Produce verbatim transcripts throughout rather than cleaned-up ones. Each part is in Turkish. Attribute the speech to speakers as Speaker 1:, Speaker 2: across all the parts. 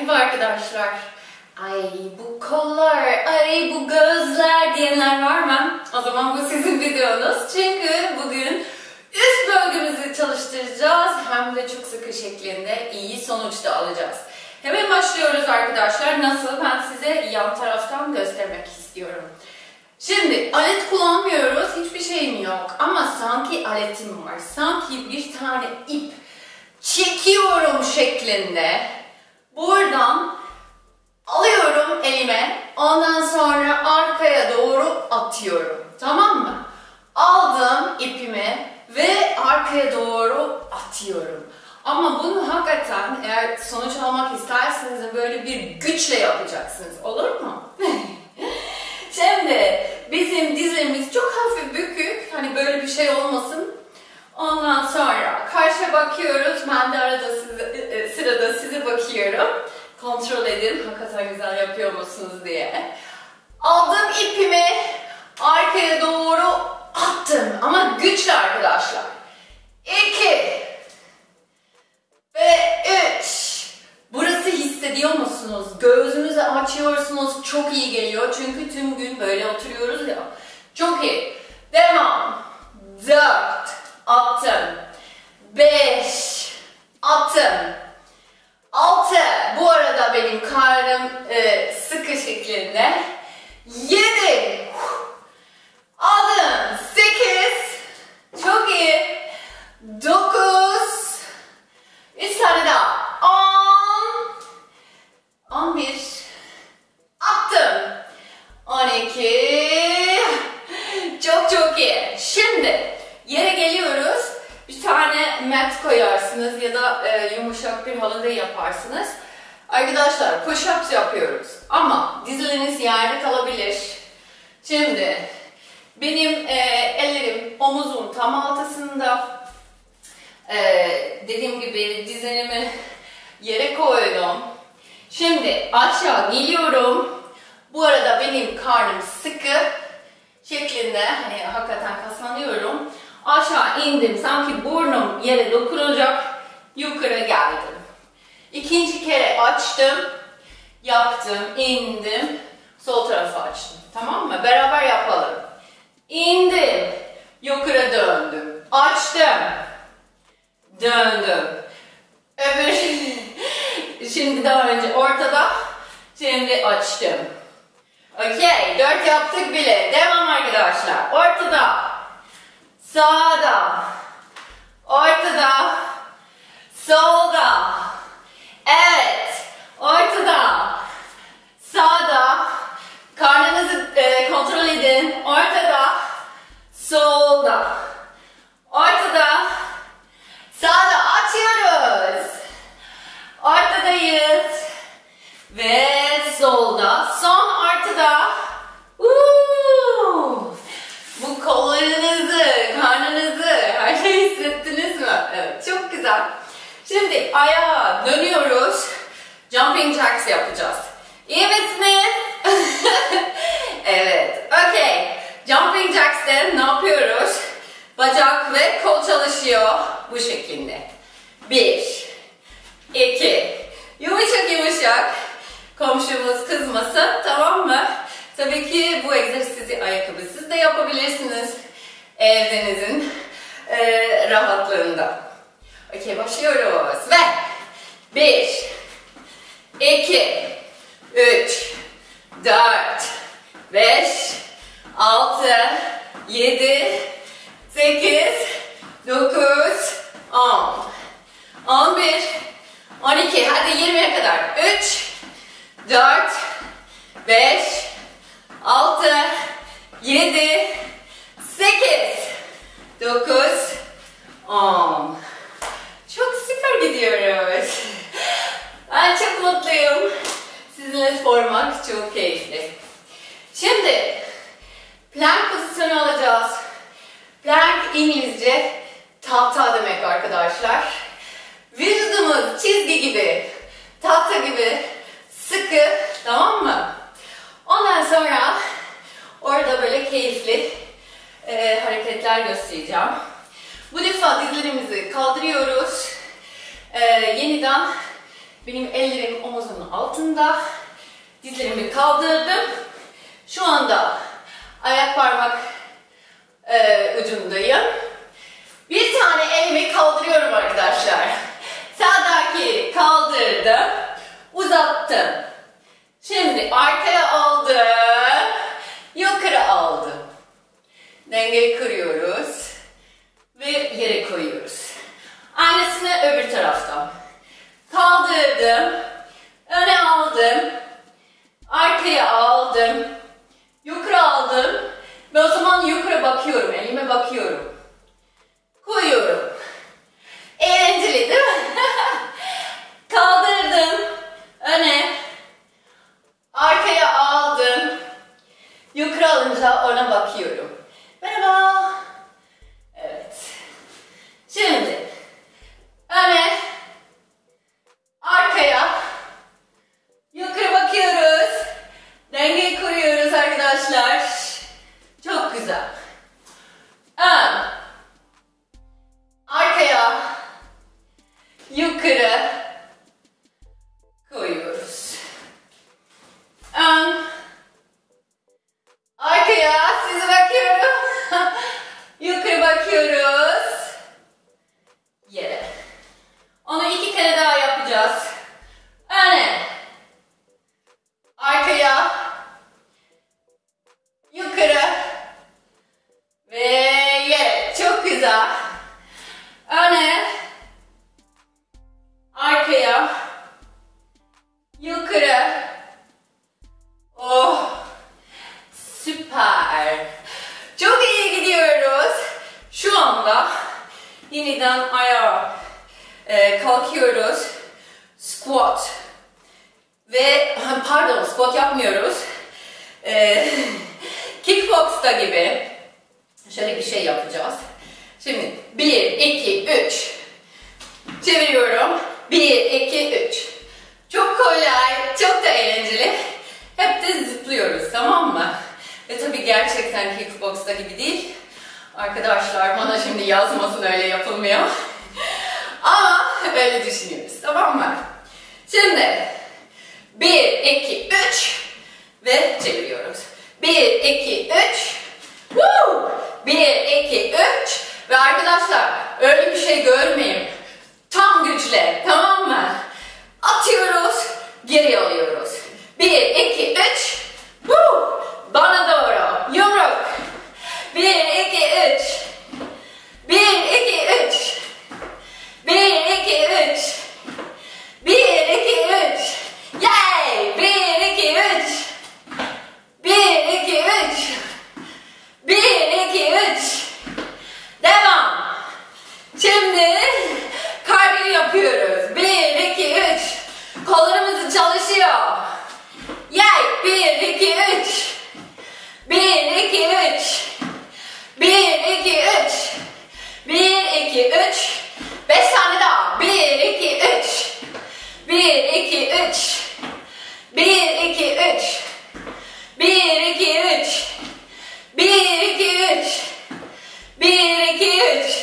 Speaker 1: Merhaba arkadaşlar. Ay bu kollar, ay bu gözler diyenler var mı? O zaman bu sizin videonuz. Çünkü bugün üst bölgemizi çalıştıracağız. Hem de çok sıkı şeklinde iyi sonuç da alacağız. Hemen başlıyoruz arkadaşlar. Nasıl? Ben size yan taraftan göstermek istiyorum. Şimdi alet kullanmıyoruz. Hiçbir şeyim yok. Ama sanki aletim var. Sanki bir tane ip çekiyorum şeklinde. Buradan alıyorum elime. Ondan sonra arkaya doğru atıyorum. Tamam mı? Aldım ipimi ve arkaya doğru atıyorum. Ama bunu hakikaten eğer sonuç almak isterseniz böyle bir güçle yapacaksınız. Olur mu? Şimdi bizim dizlerimiz çok hafif bükük. Hani böyle bir şey olmasın. Ondan sonra karşıya bakıyoruz. Ben de arada size, sırada size bakıyorum. Kontrol edin. Hakikaten güzel yapıyor musunuz diye. Aldım ipimi. Arkaya doğru attım. Ama güçlü arkadaşlar. İki. Ve üç. Burası hissediyor musunuz? Göğsünüzü açıyorsunuz. Çok iyi geliyor. Çünkü tüm gün böyle oturuyoruz ya. Çok iyi. Devam. Dört. Attım. Beş. Attım. Altı. Bu arada benim karnım e, sıkı şeklinde. Yedi. Aldım. Sekiz. Çok iyi. Dokuz. Üç tane daha. On. On bir. Attım. On iki. Çok çok iyi. Şimdi yere geliyoruz. Bir tane mat koyarsınız ya da e, yumuşak bir halıda yaparsınız. Arkadaşlar push-ups yapıyoruz. Ama dizleriniz yerde kalabilir. Şimdi benim e, ellerim omuzum tam altısında. Ee, dediğim gibi dizlerimi yere koydum. Şimdi aşağı geliyorum. Bu arada benim karnım sıkı şeklinde, hani hakikaten kaslanıyorum. Aşağı indim. Sanki burnum yere dokunacak. Yukarı geldim. İkinci kere açtım. Yaptım. İndim. Sol tarafı açtım. Tamam mı? Beraber yapalım. İndim. Yukarı döndüm. Açtım. Döndüm. Öbür şimdi daha önce ortada. Şimdi açtım. Okey. Dört yaptık bile. Devam arkadaşlar. Ortada. Sağda. Ortada. Solda. Evet. Ortada. Sağda. Karnınızı e, kontrol edin. Ortada. Solda. Ortada. Sağda açıyoruz. Ortadayız. Ve solda. Son ortada. Uuu. Bu kollarınızı, karnınızı, her şeyi hissettiniz mi? Evet, çok güzel. Şimdi ayağa dönüyoruz. Jumping jacks yapacağız. İyi misiniz? Evet. Okay. Jumping jacks'te ne yapıyoruz? Bacak ve kol çalışıyor bu şekilde. Bir, iki, yumuşak yumuşak. Komşumuz kızmasın, tamam mı? Tabii ki bu egzersizi ayakkabısız da yapabilirsiniz. Evdenizin e, rahatlığında. Okey, başlıyoruz. Ve bir, iki, üç, dört, beş, altı, yedi, sekiz, dokuz, on, on bir, on iki, hadi yirmiye kadar. üç, dört, beş, altı, yedi, sekiz, dokuz, on. Çok süper gidiyoruz. Ben çok mutluyum. Sizinle spormak çok keyifli. Şimdi plank pozisyonu alacağız. Plank İngilizce tahta demek arkadaşlar. Vücudumuz çizgi gibi, tahta gibi sıkı, tamam mı? Ondan sonra orada böyle keyifli e, hareketler göstereceğim. Bu defa dizlerimizi kaldırıyoruz. E, yeniden Benim ellerim omuzumun altında. Dizlerimi kaldırdım. Şu anda ayak parmak e, ucundayım. Bir tane elimi kaldırıyorum arkadaşlar. Sağdaki kaldırdım. Uzattım. Şimdi arkaya aldım. Yukarı aldım. Dengeyi kuruyoruz. Ve yere koyuyoruz. Aynısını öbür taraftan. Kaldırdım. Öne aldım. Arkaya aldım. Yukarı aldım. Ve o zaman yukarı bakıyorum. Elime bakıyorum. Koyuyorum. Eğlenceli değil mi? Kaldırdım. Öne. Arkaya aldım. Yukarı alınca ona bakıyorum. Merhaba. Evet. Şimdi öne, arkaya, yukarı bakıyoruz. Dengeyi kuruyoruz arkadaşlar. Çok güzel. Ön, arkaya, yukarı koyuyoruz. Ön, arkaya, size bakıyorum. Yukarı bakıyoruz. Yere. Onu iki kere daha yapacağız. Öne. Arkaya. Yukarı. Ve yere. Çok güzel. Öne. Arkaya. Yukarı. Oh. Süper. Çok iyi gidiyoruz. Şu anda yeniden ayağa e, kalkıyoruz. Squat. Ve pardon, squat yapmıyoruz. E, kickbox'ta gibi şöyle bir şey yapacağız. Şimdi bir, iki, üç. Çeviriyorum. bir, iki, üç. Çok kolay, çok da eğlenceli. Hep de zıplıyoruz, tamam mı? Ve tabii gerçekten kickbox'ta gibi değil. Arkadaşlar bana şimdi yazmasın, öyle yapılmıyor. Ama öyle düşünüyoruz, tamam mı? Şimdi bir, iki, üç ve çeviriyoruz. bir, iki, üç. bir, iki, üç. Ve arkadaşlar öyle bir şey görmeyin. Tam güçle, tamam mı? Atıyoruz, geri alıyoruz. bir, iki, üç. Bana doğru. Yumruk. bir, iki, üç. bir, iki, üç. bir, iki, üç. bir, iki, üç. Yay! bir, iki, üç. bir, iki, üç. bir, iki, üç. Devam. Şimdi kardiyo yapıyoruz. bir, iki, üç. Kollarımız çalışıyor. Yay! bir, iki, üç. bir, iki, üç. bir, iki, üç. bir, iki, üç. beş tane daha. bir, iki, üç. bir, iki, üç. bir, iki, üç. bir, iki, üç. bir, iki, üç. bir, iki, üç.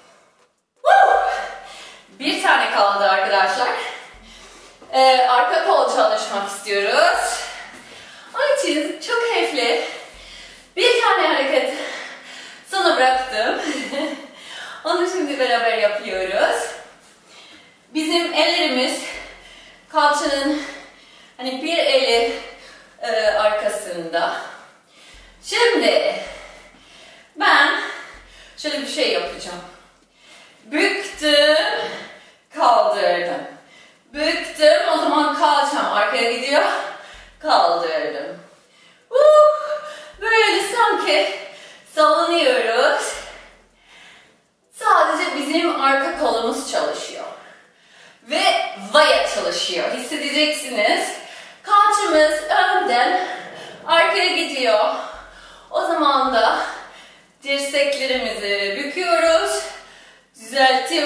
Speaker 1: Bir tane kaldı arkadaşlar. Ee, arka kol çalışmak istiyoruz. Onun için çok keyifli bir tane hareket sana bıraktım. Onu şimdi beraber yapıyoruz. Bizim ellerimiz kalçanın hani bir eli e, arkasında. Şimdi ben şöyle bir şey yapacağım. Büktüm, kaldırdım. Büktüm, o zaman kalçam arkaya gidiyor. Kaldırdım. Uh, böyle sanki sallanıyoruz. Sadece bizim arka kolumuz çalışıyor. Ve vaya çalışıyor. Hissedeceksiniz. Kalçamız önden arkaya gidiyor. O zaman da dirseklerimizi büküyoruz.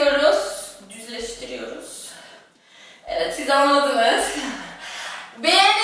Speaker 1: Düzeltiyoruz. Düzleştiriyoruz. Evet, siz anladınız. Bir,